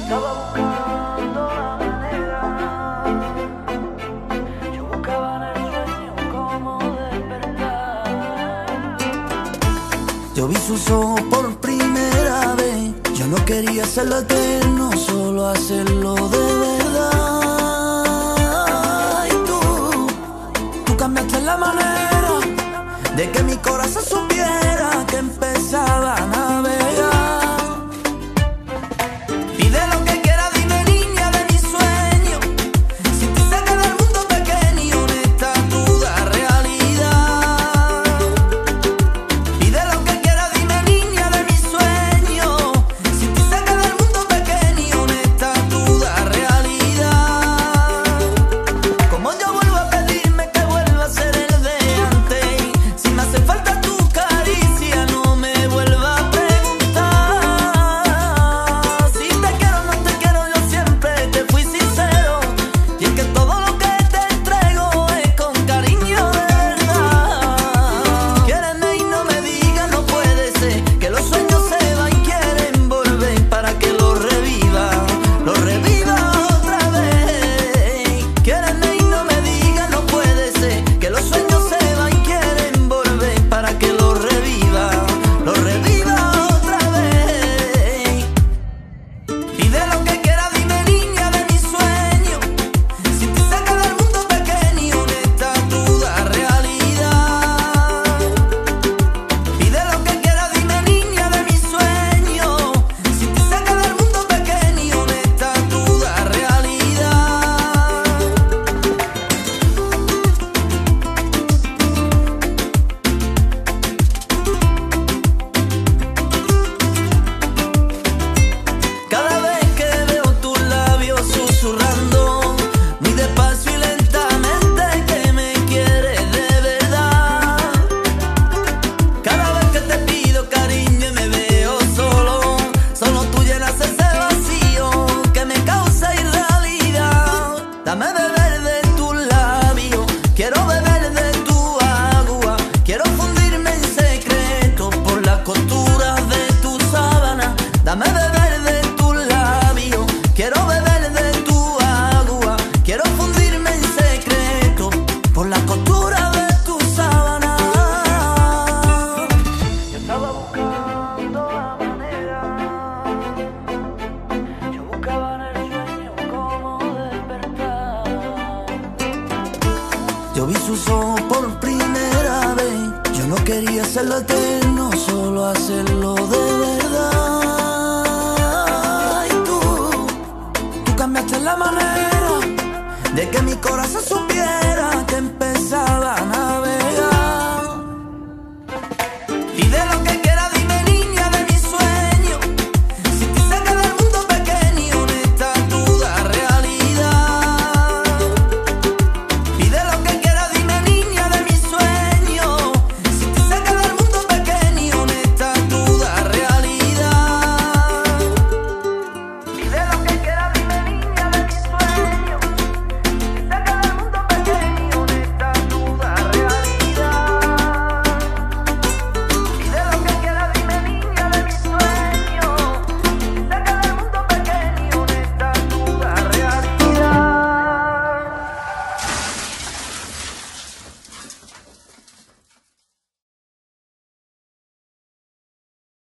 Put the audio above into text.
estaba buscando la manera, yo buscaba en el sueño cómo despertar. Yo vi sus ojos por primera vez. Yo no quería hacerlo eterno, solo hacerlo de verdad. Y tú cambiaste la manera de que mi corazón supiera que empezaba a navegar. Pide lo que quieras, dime niña de mis sueños. Si te saca del mundo pequeño, en esta duda realidad. Pide lo que quieras, dime niña de mis sueños. Si te saca del mundo pequeño, en esta duda realidad. Como yo vuelvo a pedirme que vuelva a ser el de antes. Si me hace falta tu caricia, no me vuelva a preguntar. Si te quiero o no te quiero, yo siempre te fui sincero. Y es que todo lo que te entrego es con cariño de verdad. Quiéreme y no me digas no puede ser, que los sueños se van y quieren volver para que los reviva otra vez. Quiéreme y no me digas no puede ser, que los sueños se van y quieren volver para que los reviva otra vez. Pide lo que quieras, dime niña de mis sueños. Si te saca del mundo pequeño, en esta duda realidad. Pide lo que quieras, dime niña de mis sueños. Si te saca del mundo pequeño, en esta duda realidad. Cada vez que veo tus labios susurrando, muy despacio y lentamente, que me quieres de verdad. Cada vez que te pido cariño y me veo solo tú llenas ese vacío que me causa irrealidad. Dame beber de tus labios, quiero beber de tu agua, quiero fundirme en secreto por las costuras de tu sábana. Dame beber de tus labios, quiero beber de tu agua, quiero fundirme en secreto por las costuras de tu sábana. Yo estaba buscando la manera, yo buscaba en el sueño cómo despertar. Yo vi sus ojos por primera vez. Yo no quería hacerlo eterno, solo hacerlo de